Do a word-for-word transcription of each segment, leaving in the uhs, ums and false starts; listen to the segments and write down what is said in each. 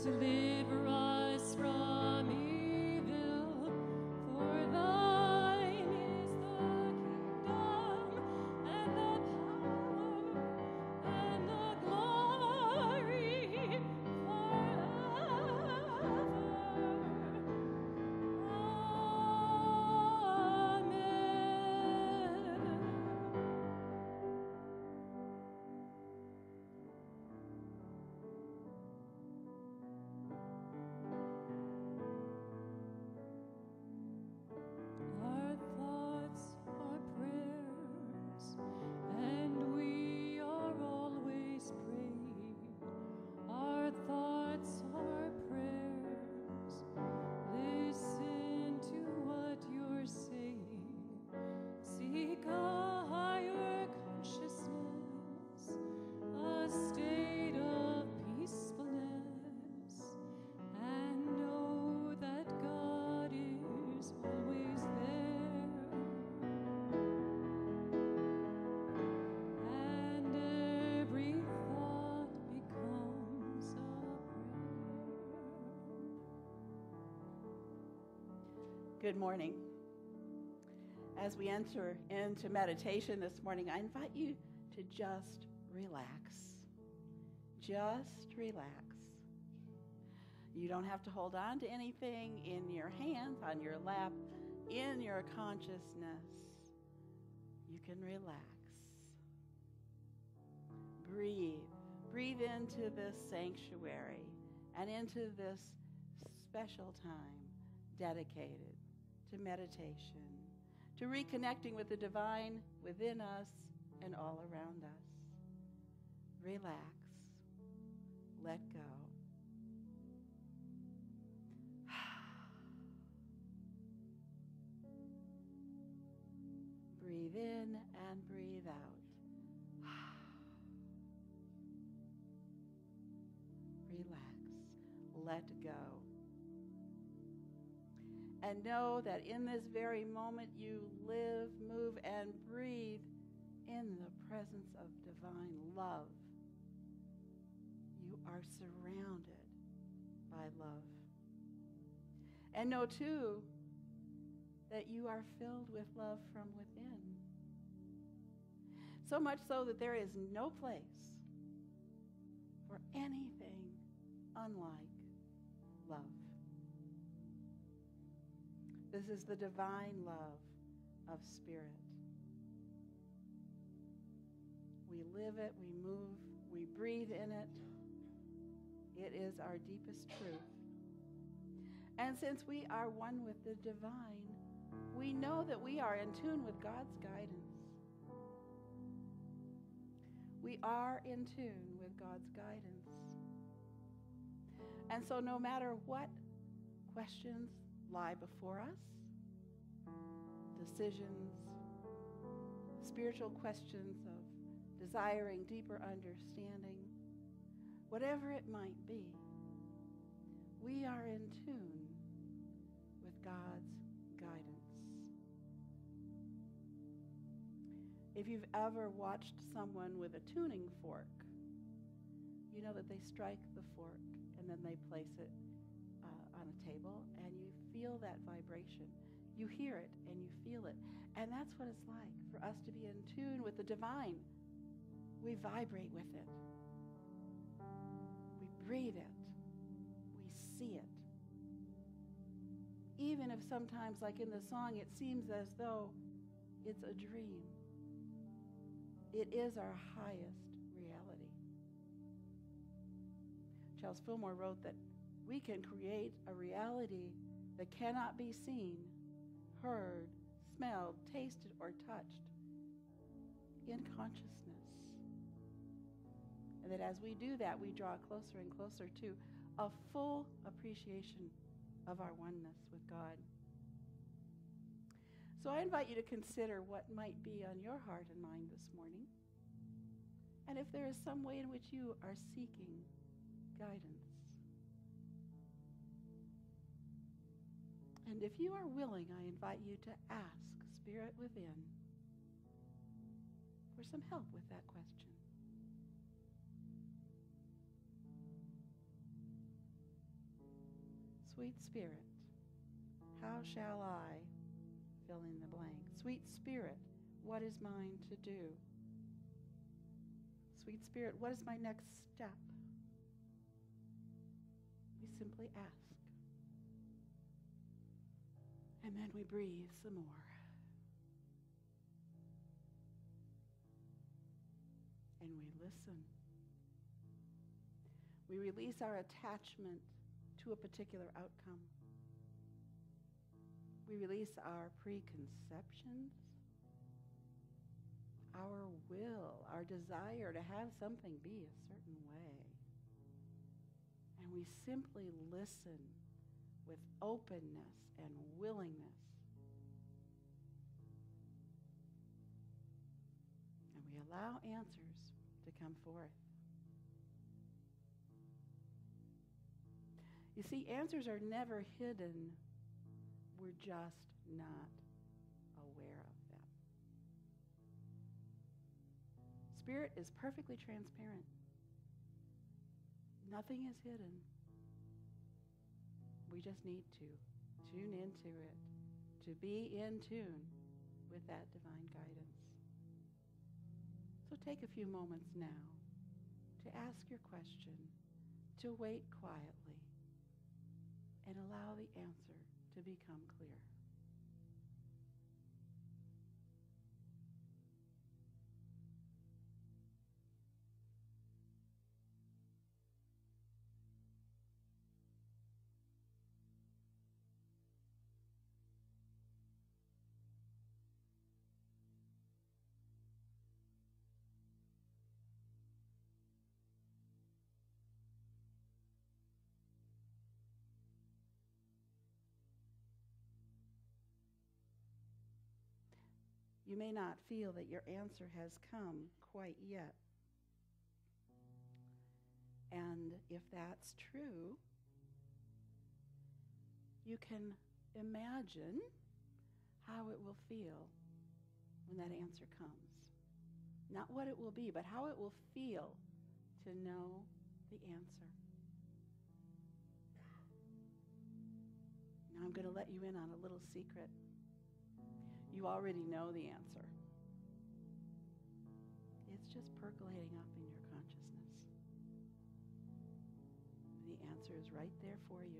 Deliver us from evil, for thine is the kingdom and the power and the glory forever. Our thoughts are prayers, and we are always praying. Our thoughts are prayers. Listen to what you're saying. Seek a higher consciousness, a state of peacefulness, and know that God is always there. And every thought becomes a prayer. Good morning. As we enter into meditation this morning, I invite you to just relax. Just relax. You don't have to hold on to anything in your hands, on your lap, in your consciousness. You can relax. Breathe. Breathe into this sanctuary and into this special time dedicated to meditation, to reconnecting with the divine within us and all around us. Relax. Let go. Breathe in and breathe out. Relax. Let go. And know that in this very moment you live, move, and breathe in the presence of divine love. You are surrounded by love. And know too that you are filled with love from within. So much so that there is no place for anything unlike love. This is the divine love of Spirit. We live it, we move, we breathe in it. It is our deepest truth. And since we are one with the divine, we know that we are in tune with God's guidance. We are in tune with God's guidance. And so no matter what questions lie before us, decisions, spiritual questions of desiring deeper understanding, whatever it might be, we are in tune with God's guidance. If you've ever watched someone with a tuning fork, you know that they strike the fork and then they place it uh, on a table, and you feel that vibration. You hear it and you feel it. And that's what it's like for us to be in tune with the divine. We vibrate with it. We breathe it. We see it. Even if sometimes, like in the song, it seems as though it's a dream. It is our highest reality. Charles Fillmore wrote that we can create a reality that cannot be seen, heard, smelled, tasted, or touched in consciousness. And that as we do that, we draw closer and closer to a full appreciation of our oneness with God. So I invite you to consider what might be on your heart and mind this morning, and if there is some way in which you are seeking guidance. And if you are willing, I invite you to ask Spirit within for some help with that question. Sweet Spirit, how shall I fill in the blank? Sweet Spirit, what is mine to do? Sweet Spirit, what is my next step? We simply ask. And then we breathe some more. And we listen. We release our attachment to a particular outcome. We release our preconceptions, our will, our desire to have something be a certain way. And we simply listen with openness and willingness. And we allow answers to come forth. You see, answers are never hidden. We're just not aware of them. Spirit is perfectly transparent. Nothing is hidden. We just need to tune into it, to be in tune with that divine guidance. So take a few moments now to ask your question, to wait quietly, and allow the answer to become clear. You may not feel that your answer has come quite yet. And if that's true, you can imagine how it will feel when that answer comes. Not what it will be, but how it will feel to know the answer. Now I'm going to let you in on a little secret. You already know the answer. It's just percolating up in your consciousness. The answer is right there for you.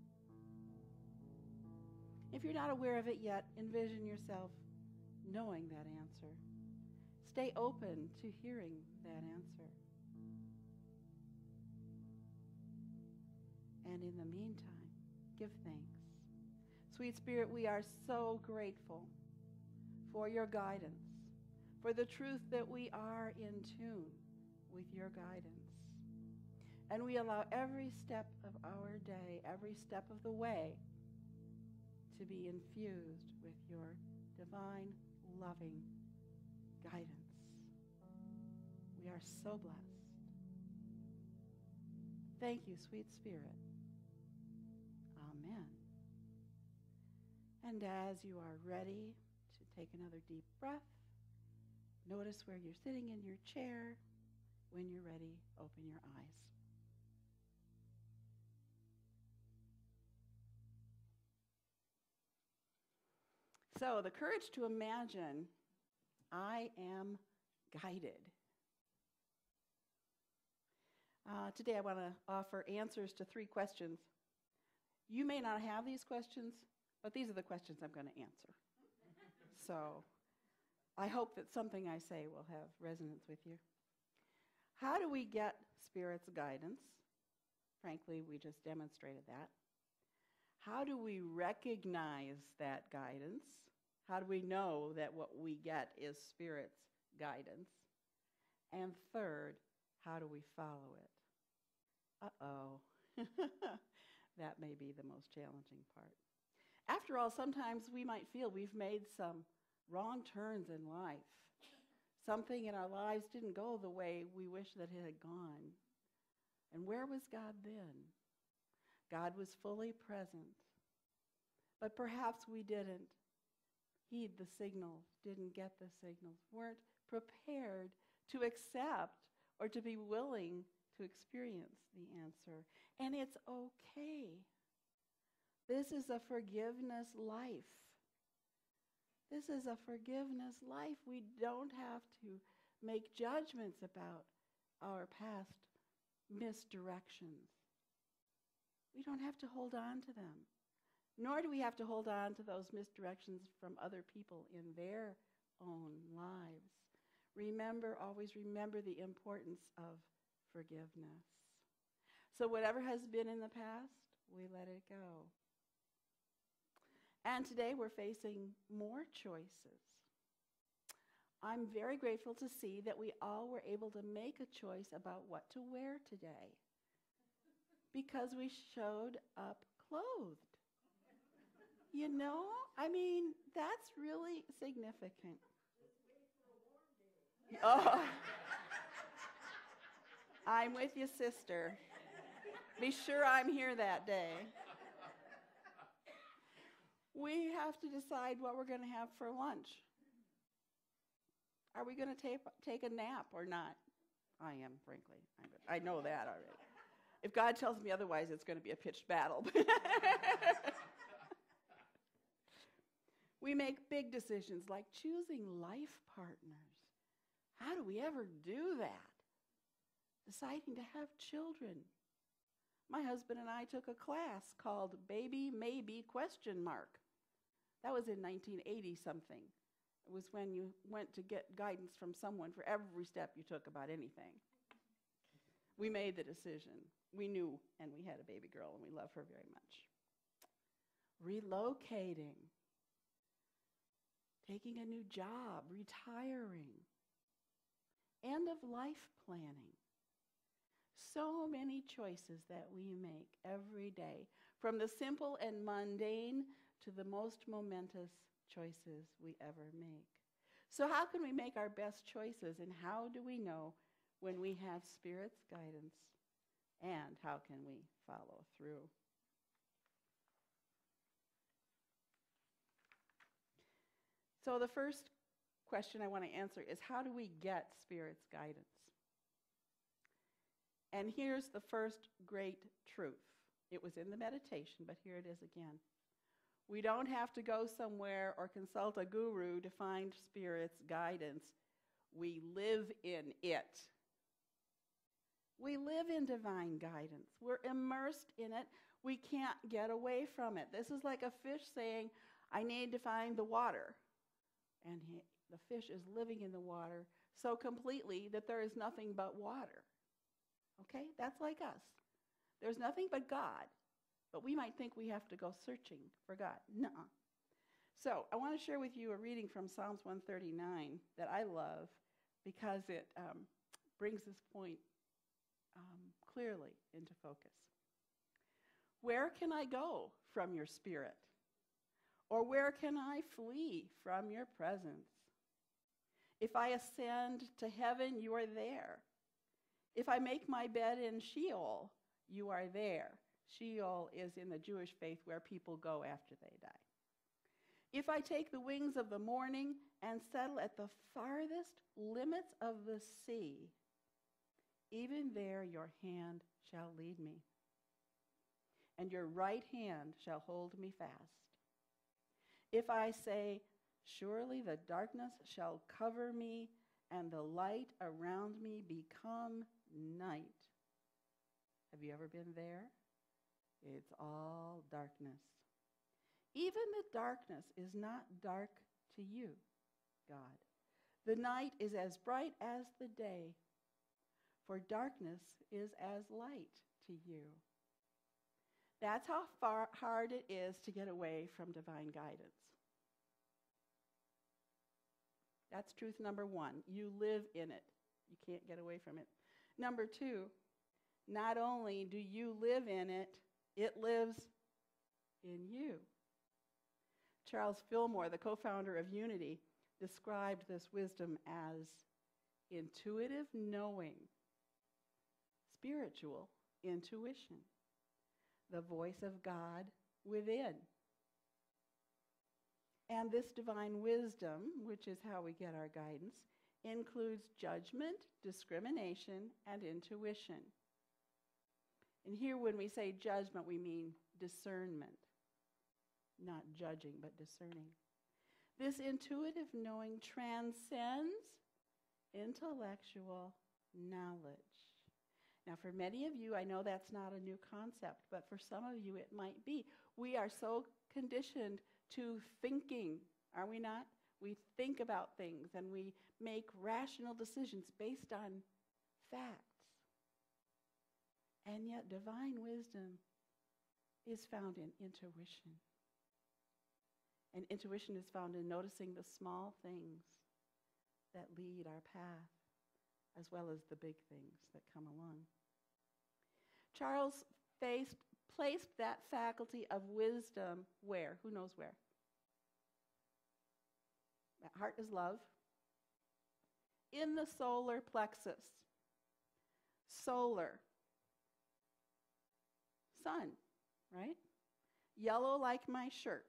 If you're not aware of it yet, envision yourself knowing that answer. Stay open to hearing that answer. And in the meantime, give thanks. Sweet Spirit, we are so grateful for your guidance, for the truth that we are in tune with your guidance. And we allow every step of our day, every step of the way, to be infused with your divine, loving guidance. We are so blessed. Thank you, sweet Spirit. Amen. And as you are ready to take another deep breath, notice where you're sitting in your chair. When you're ready, open your eyes. So, the courage to imagine I am guided. Uh, today I want to offer answers to three questions. You may not have these questions, but these are the questions I'm going to answer. So I hope that something I say will have resonance with you. How do we get Spirit's guidance? Frankly, we just demonstrated that. How do we recognize that guidance? How do we know that what we get is Spirit's guidance? And third, how do we follow it? Uh-oh. That may be the most challenging part. After all, sometimes we might feel we've made some wrong turns in life. Something in our lives didn't go the way we wish that it had gone. And where was God then? God was fully present. But perhaps we didn't heed the signals, didn't get the signals, weren't prepared to accept or to be willing to experience the answer. And it's okay. This is a forgiveness life. This is a forgiveness life. We don't have to make judgments about our past misdirections. We don't have to hold on to them. Nor do we have to hold on to those misdirections from other people in their own lives. Remember, always remember the importance of forgiveness. So whatever has been in the past, we let it go. And today we're facing more choices. I'm very grateful to see that we all were able to make a choice about what to wear today because we showed up clothed. You know, I mean, that's really significant. Oh, I'm with you, sister. Be sure I'm here that day. We have to decide what we're going to have for lunch. Are we going to take, take a nap or not? I am, frankly. I know that already. If God tells me otherwise, it's going to be a pitched battle. We make big decisions like choosing life partners. How do we ever do that? Deciding to have children. My husband and I took a class called Baby Maybe question mark. That was in nineteen eighty something. It was when you went to get guidance from someone for every step you took about anything. We made the decision. We knew, and we had a baby girl, and we love her very much. Relocating. Taking a new job, retiring, end of life planning. So many choices that we make every day, from the simple and mundane to the most momentous choices we ever make. So how can we make our best choices, and how do we know when we have Spirit's guidance, and how can we follow through? So the first question I want to answer is, how do we get Spirit's guidance? And here's the first great truth. It was in the meditation, but here it is again. We don't have to go somewhere or consult a guru to find Spirit's guidance. We live in it. We live in divine guidance. We're immersed in it. We can't get away from it. This is like a fish saying, I need to find the water. And he, the fish is living in the water so completely that there is nothing but water. Okay? That's like us. There's nothing but God. But we might think we have to go searching for God. Nuh-uh. So I want to share with you a reading from Psalms one thirty-nine that I love because it um, brings this point um, clearly into focus. Where can I go from your Spirit? Or where can I flee from your presence? If I ascend to heaven, you are there. If I make my bed in Sheol, you are there. Sheol is in the Jewish faith where people go after they die. If I take the wings of the morning and settle at the farthest limits of the sea, even there your hand shall lead me, and your right hand shall hold me fast. If I say, surely the darkness shall cover me, and the light around me become night. Have you ever been there? It's all darkness. Even the darkness is not dark to you, God. The night is as bright as the day, for darkness is as light to you. That's how far hard it is to get away from divine guidance. That's truth number one. You live in it. You can't get away from it. Number two, not only do you live in it, it lives in you. Charles Fillmore, the co-founder of Unity, described this wisdom as intuitive knowing, spiritual intuition, the voice of God within. And this divine wisdom, which is how we get our guidance, includes judgment, discrimination, and intuition. And here when we say judgment, we mean discernment. not judging, but discerning. This intuitive knowing transcends intellectual knowledge. Now, for many of you, I know that's not a new concept, but for some of you, it might be. We are so conditioned to thinking, are we not? We think about things and we make rational decisions based on facts. And yet, divine wisdom is found in intuition. And intuition is found in noticing the small things that lead our path, as well as the big things that come along. Charles faced, placed that faculty of wisdom where? Who knows where? That heart is love. In the solar plexus. Solar. Sun, right? Yellow like my shirt.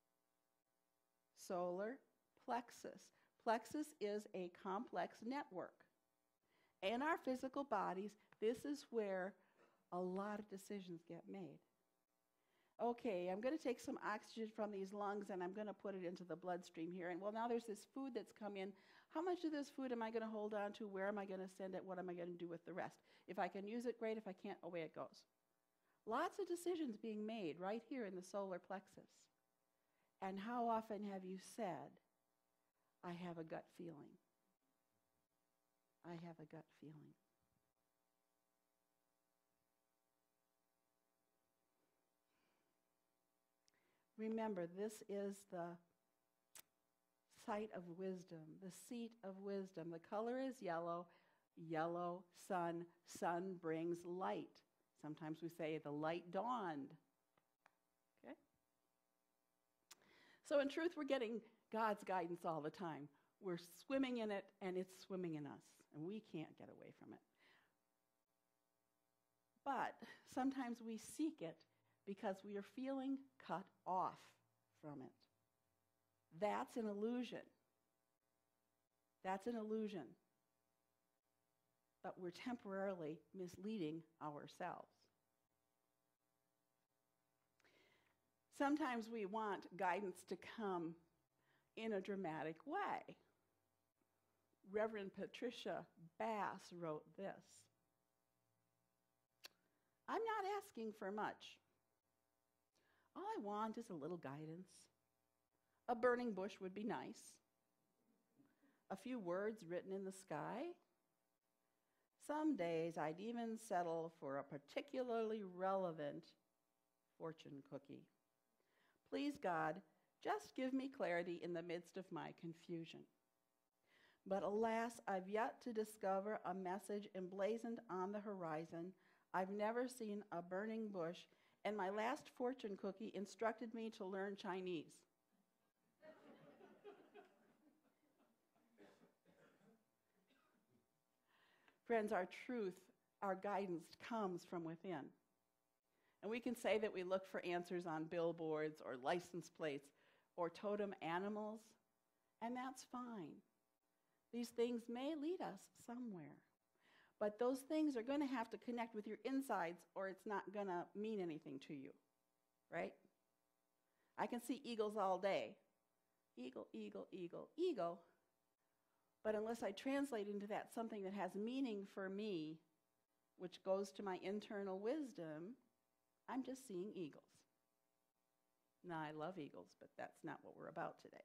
Solar plexus. Plexus is a complex network. In our physical bodies, this is where a lot of decisions get made. Okay, I'm going to take some oxygen from these lungs and I'm going to put it into the bloodstream here. And well, now there's this food that's come in. How much of this food am I going to hold on to? Where am I going to send it? What am I going to do with the rest? If I can use it, great. If I can't, away it goes. Lots of decisions being made right here in the solar plexus. And how often have you said, I have a gut feeling? I have a gut feeling. Remember, this is the site of wisdom, the seat of wisdom. The color is yellow. Yellow, sun. Sun brings light. Sometimes we say the light dawned. Okay? So in truth, we're getting God's guidance all the time. We're swimming in it, and it's swimming in us, and we can't get away from it. But sometimes we seek it because we are feeling cut off from it. That's an illusion. That's an illusion. But we're temporarily misleading ourselves. Sometimes we want guidance to come in a dramatic way. Reverend Patricia Bass wrote this. I'm not asking for much. All I want is a little guidance. A burning bush would be nice. A few words written in the sky. Some days I'd even settle for a particularly relevant fortune cookie. Please, God, just give me clarity in the midst of my confusion. But alas, I've yet to discover a message emblazoned on the horizon. I've never seen a burning bush, and my last fortune cookie instructed me to learn Chinese. Friends, our truth, our guidance comes from within. And we can say that we look for answers on billboards or license plates or totem animals, and that's fine. These things may lead us somewhere. But those things are going to have to connect with your insides or it's not going to mean anything to you, right? I can see eagles all day. Eagle, eagle, eagle, eagle. But unless I translate into that something that has meaning for me, which goes to my internal wisdom, I'm just seeing eagles. Now, I love eagles, but that's not what we're about today.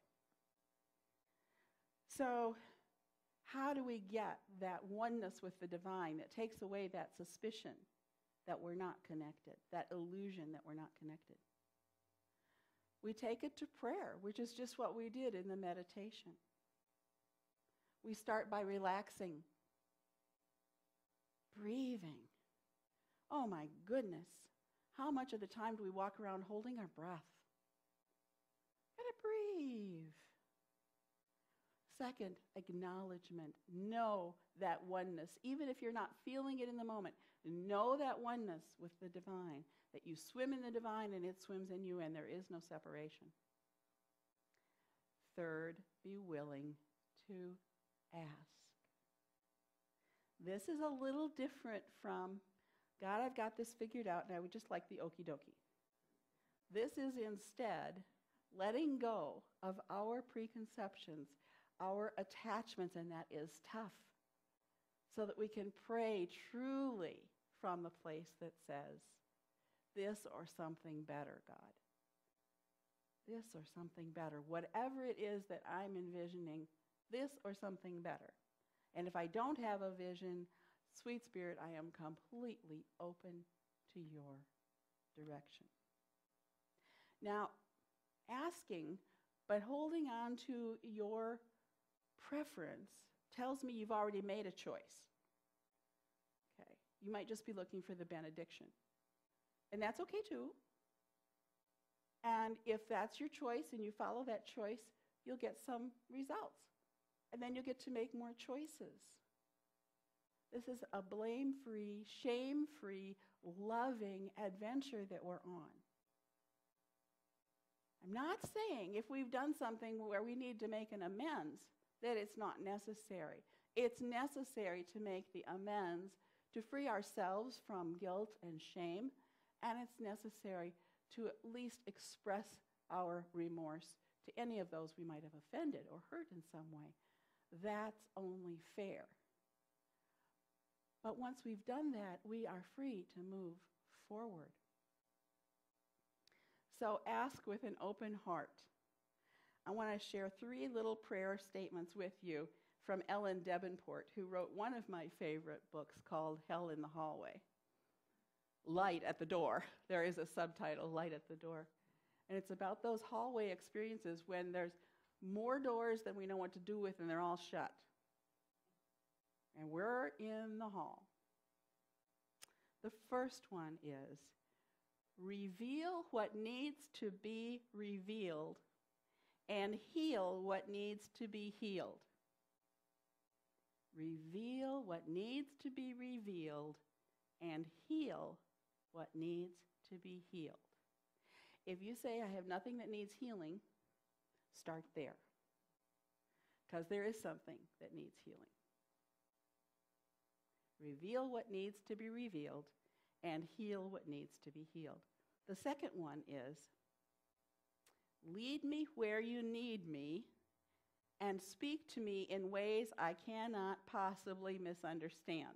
So, how do we get that oneness with the divine that takes away that suspicion that we're not connected, that illusion that we're not connected? We take it to prayer, which is just what we did in the meditation. We start by relaxing, breathing. Oh my goodness, how much of the time do we walk around holding our breath? Gotta breathe. Second, acknowledgement. Know that oneness. Even if you're not feeling it in the moment, know that oneness with the divine, that you swim in the divine and it swims in you and there is no separation. Third, be willing to ask. This is a little different from, God, I've got this figured out and I would just like the okie dokie. This is instead letting go of our preconceptions, our attachments, and that is tough, so that we can pray truly from the place that says, this or something better, God. This or something better. Whatever it is that I'm envisioning, this or something better. And if I don't have a vision, sweet Spirit, I am completely open to your direction. Now, asking, but holding on to your preference tells me you've already made a choice. Okay, you might just be looking for the benediction. And that's okay too. And if that's your choice and you follow that choice, you'll get some results. And then you'll get to make more choices. This is a blame-free, shame-free, loving adventure that we're on. I'm not saying if we've done something where we need to make an amends that it's not necessary. It's necessary to make the amends, to free ourselves from guilt and shame, and it's necessary to at least express our remorse to any of those we might have offended or hurt in some way. That's only fair. But once we've done that, we are free to move forward. So ask with an open heart. I want to share three little prayer statements with you from Ellen Debenport, who wrote one of my favorite books called Hell in the Hallway. Light at the Door. There is a subtitle, Light at the Door. And it's about those hallway experiences when there's more doors than we know what to do with and they're all shut. And we're in the hall. The first one is, reveal what needs to be revealed and heal what needs to be healed. Reveal what needs to be revealed and heal what needs to be healed. If you say, I have nothing that needs healing, start there. Because there is something that needs healing. Reveal what needs to be revealed and heal what needs to be healed. The second one is, lead me where you need me and speak to me in ways I cannot possibly misunderstand.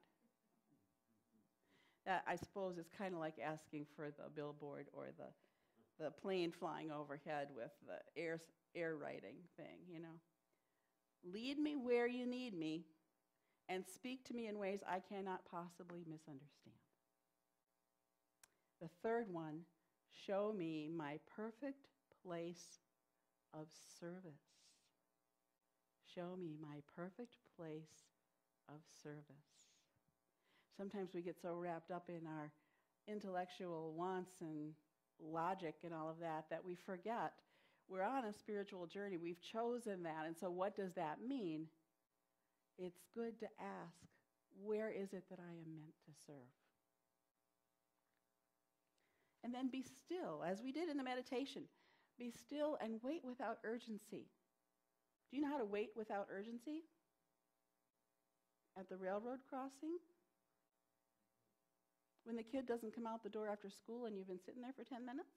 That, I suppose, is kind of like asking for the billboard or the, the plane flying overhead with the air, air writing thing, you know. Lead me where you need me and speak to me in ways I cannot possibly misunderstand. The third one, show me my perfect place of service. Show me my perfect place of service. Sometimes we get so wrapped up in our intellectual wants and logic and all of that that we forget we're on a spiritual journey. We've chosen that. And so what does that mean? It's good to ask, where is it that I am meant to serve? And then be still, as we did in the meditation. Be still and wait without urgency. Do you know how to wait without urgency? At the railroad crossing? When the kid doesn't come out the door after school and you've been sitting there for ten minutes?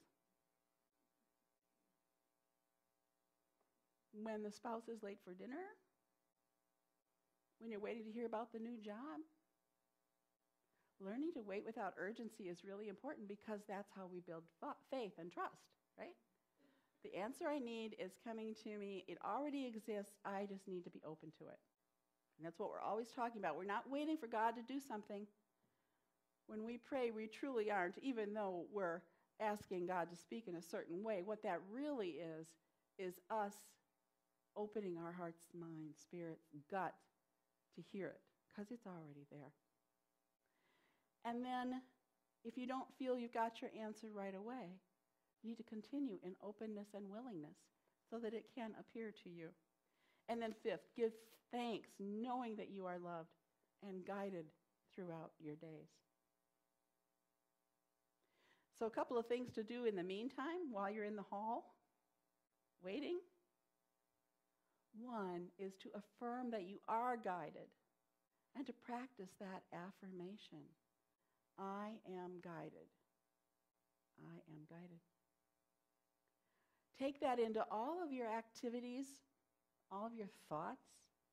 When the spouse is late for dinner? When you're waiting to hear about the new job? Learning to wait without urgency is really important because that's how we build fa- faith and trust, right? The answer I need is coming to me. It already exists. I just need to be open to it. And that's what we're always talking about. We're not waiting for God to do something. When we pray, we truly aren't, even though we're asking God to speak in a certain way. What that really is, is us opening our hearts, mind, spirit, gut to hear it, because it's already there. And then, if you don't feel you've got your answer right away, you need to continue in openness and willingness so that it can appear to you. And then fifth, give thanks, knowing that you are loved and guided throughout your days. So a couple of things to do in the meantime while you're in the hall, waiting. One is to affirm that you are guided and to practice that affirmation. I am guided. I am guided. Take that into all of your activities, all of your thoughts.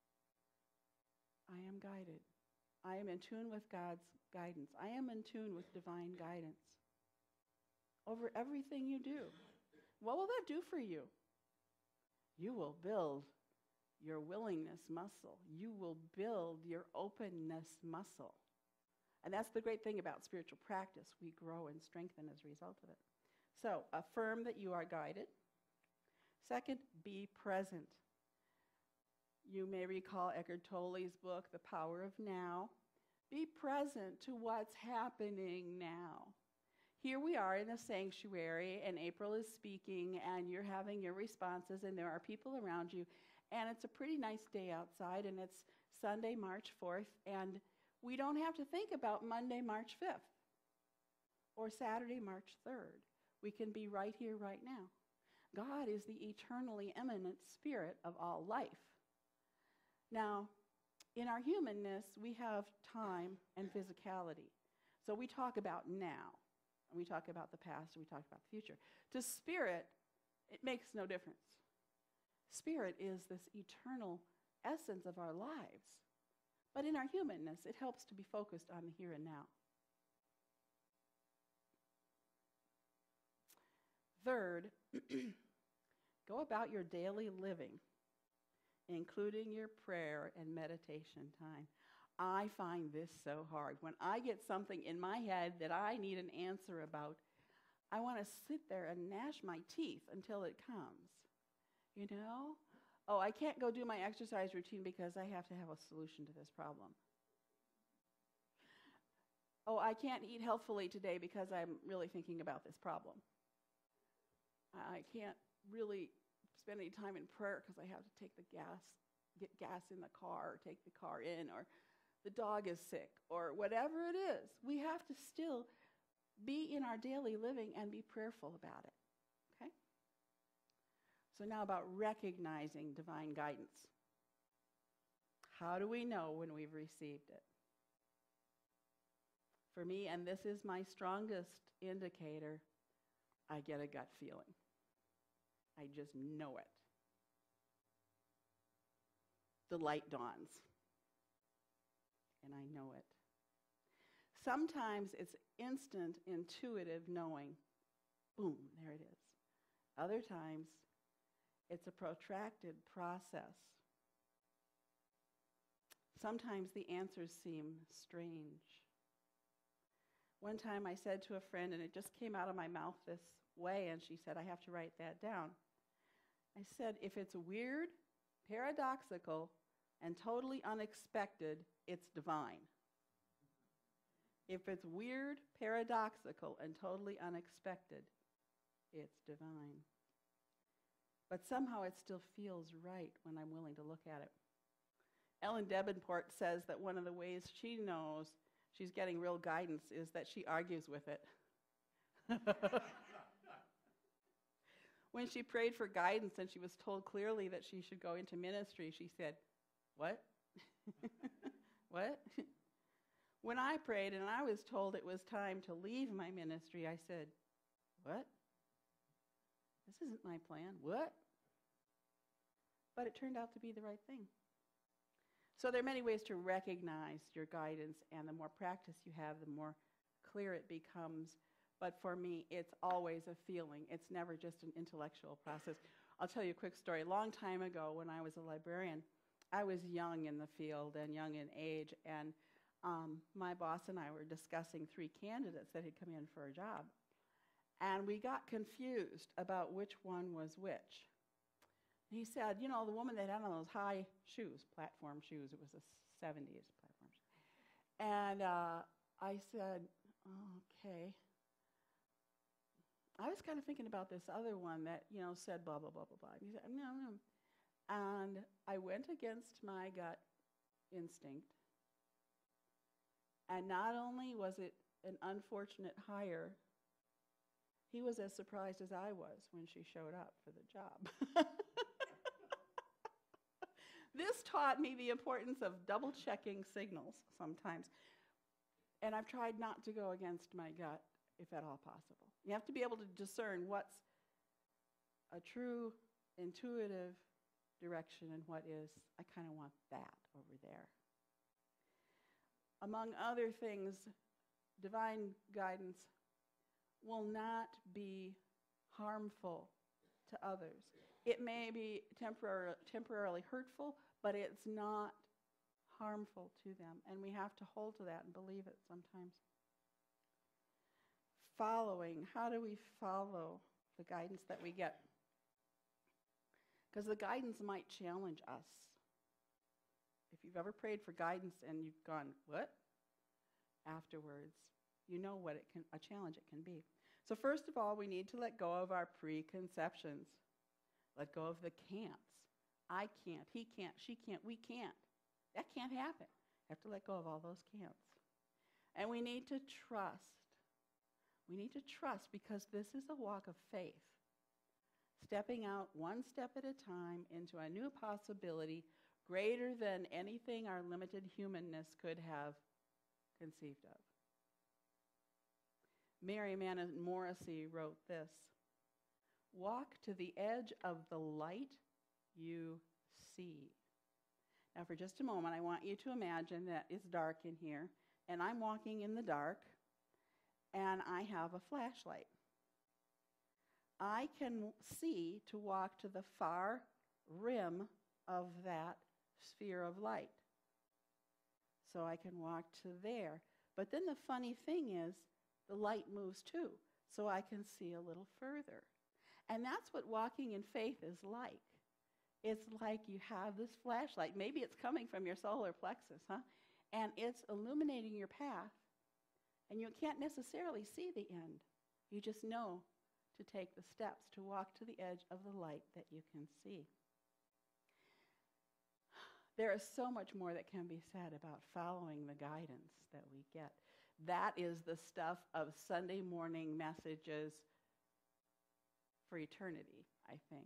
I am guided. I am in tune with God's guidance. I am in tune with divine guidance over everything you do. What will that do for you? You will build your willingness muscle. You will build your openness muscle. And that's the great thing about spiritual practice. We grow and strengthen as a result of it. So, affirm that you are guided. Second, be present. You may recall Eckhart Tolle's book, The Power of Now. Be present to what's happening now. Here we are in the sanctuary, and April is speaking, and you're having your responses, and there are people around you, and it's a pretty nice day outside, and it's Sunday, March fourth, and we don't have to think about Monday, March fifth, or Saturday, March third. We can be right here, right now. God is the eternally immanent spirit of all life. Now, in our humanness, we have time and physicality. So we talk about now, and we talk about the past, and we talk about the future. To spirit, it makes no difference. Spirit is this eternal essence of our lives. But in our humanness, it helps to be focused on the here and now. Third, go about your daily living, including your prayer and meditation time. I find this so hard. When I get something in my head that I need an answer about, I want to sit there and gnash my teeth until it comes. You know? Oh, I can't go do my exercise routine because I have to have a solution to this problem. Oh, I can't eat healthfully today because I'm really thinking about this problem. I can't really spend any time in prayer because I have to take the gas, get gas in the car, or take the car in, or the dog is sick, or whatever it is. We have to still be in our daily living and be prayerful about it, okay? So now about recognizing divine guidance. How do we know when we've received it? For me, and this is my strongest indicator, I get a gut feeling. I just know it. The light dawns, and I know it. Sometimes it's instant, intuitive knowing. Boom, there it is. Other times, it's a protracted process. Sometimes the answers seem strange. One time I said to a friend, and it just came out of my mouth this way, and she said, I have to write that down. I said, if it's weird, paradoxical, and totally unexpected, it's divine. If it's weird, paradoxical, and totally unexpected, it's divine. But somehow it still feels right when I'm willing to look at it. Ellen Debenport says that one of the ways she knows she's getting real guidance is that she argues with it. When she prayed for guidance and she was told clearly that she should go into ministry, she said, what? What? When I prayed and I was told it was time to leave my ministry, I said, what? This isn't my plan. What? But it turned out to be the right thing. So there are many ways to recognize your guidance, and the more practice you have, the more clear it becomes. But for me, it's always a feeling. It's never just an intellectual process. I'll tell you a quick story. A long time ago, when I was a librarian, I was young in the field and young in age, and um, my boss and I were discussing three candidates that had come in for a job. And we got confused about which one was which. He said, you know, the woman that had on those high shoes, platform shoes, it was the seventies platform shoes. And uh, I said, okay. I was kind of thinking about this other one that, you know, said blah, blah, blah, blah, blah. And he said, no, no. And I went against my gut instinct. And not only was it an unfortunate hire, he was as surprised as I was when she showed up for the job. This taught me the importance of double-checking signals sometimes. And I've tried not to go against my gut, if at all possible. You have to be able to discern what's a true intuitive direction in what is, I kind of want that over there. Among other things, divine guidance will not be harmful to others. It may be temporarily, temporarily hurtful, but it's not harmful to them. And we have to hold to that and believe it sometimes. Following. How do we follow the guidance that we get? Because the guidance might challenge us. If you've ever prayed for guidance and you've gone, what? Afterwards, you know what it can, a challenge it can be. So first of all, we need to let go of our preconceptions. Let go of the can'ts. I can't, he can't, she can't, we can't. That can't happen. You have to let go of all those can'ts. And we need to trust. We need to trust because this is a walk of faith. Stepping out one step at a time into a new possibility greater than anything our limited humanness could have conceived of. Mary Mann Morrissey wrote this: walk to the edge of the light you see. Now for just a moment, I want you to imagine that it's dark in here, and I'm walking in the dark, and I have a flashlight. I can see to walk to the far rim of that sphere of light. So I can walk to there. But then the funny thing is, the light moves too, so I can see a little further. And that's what walking in faith is like. It's like you have this flashlight. Maybe it's coming from your solar plexus, huh? And it's illuminating your path. And you can't necessarily see the end. You just know to take the steps to walk to the edge of the light that you can see. There is so much more that can be said about following the guidance that we get. That is the stuff of Sunday morning messages for eternity, I think.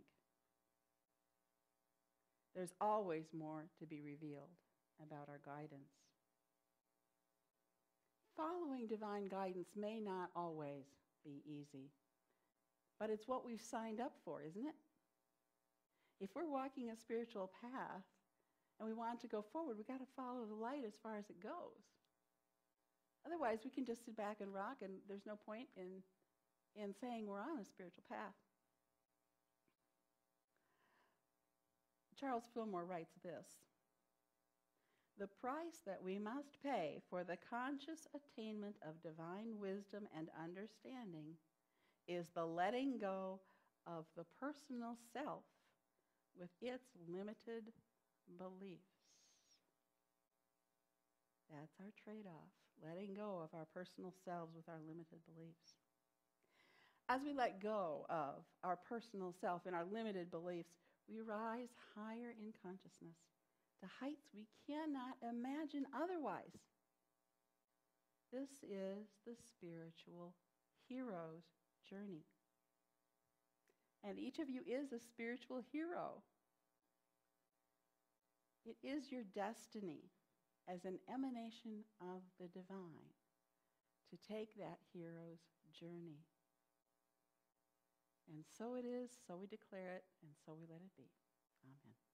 There's always more to be revealed about our guidance. Following divine guidance may not always be easy, but it's what we've signed up for, isn't it? If we're walking a spiritual path and we want to go forward, we've got to follow the light as far as it goes. Otherwise, we can just sit back and rock, and there's no point in, in saying we're on a spiritual path. Charles Fillmore writes this: the price that we must pay for the conscious attainment of divine wisdom and understanding is the letting go of the personal self with its limited beliefs. That's our trade-off, letting go of our personal selves with our limited beliefs. As we let go of our personal self and our limited beliefs, we rise higher in consciousness to heights we cannot imagine otherwise. This is the spiritual hero's journey. And each of you is a spiritual hero. It is your destiny as an emanation of the divine to take that hero's journey. And so it is, so we declare it, and so we let it be. Amen.